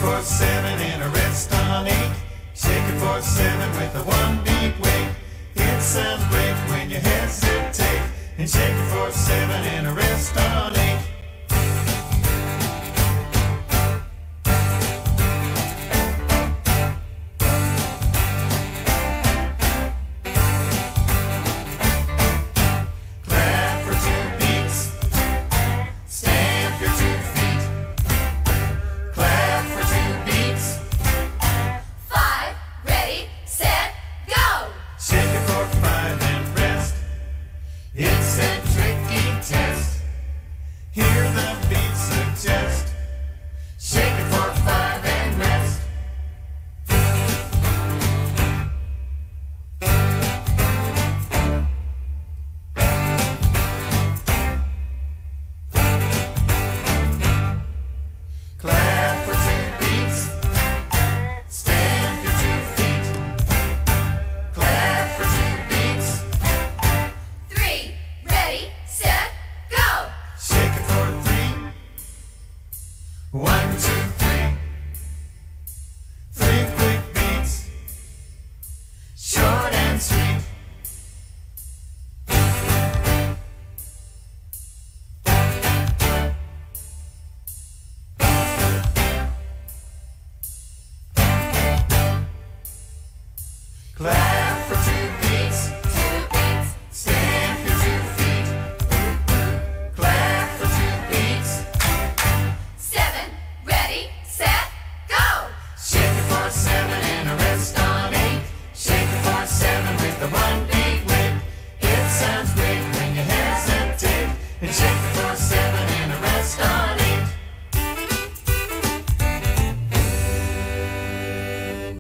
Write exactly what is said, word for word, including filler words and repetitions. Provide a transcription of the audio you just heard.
for seven and a rest on eight. Shake it for seven with a one beat weight. It sounds great when you hesitate. And shake it for seven and a rest on eight.